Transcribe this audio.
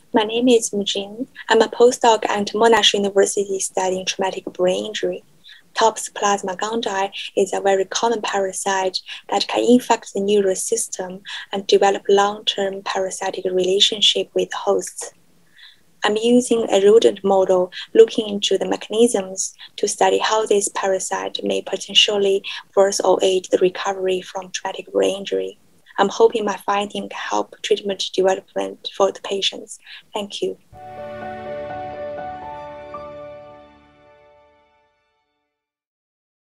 My name is Mujun. I'm a postdoc at Monash University studying traumatic brain injury. Toxoplasma gondii is a very common parasite that can infect the neural system and develop long-term parasitic relationship with hosts. I'm using a rodent model looking into the mechanisms to study how this parasite may potentially worsen or aid the recovery from traumatic brain injury. I'm hoping my finding can help treatment development for the patients. Thank you.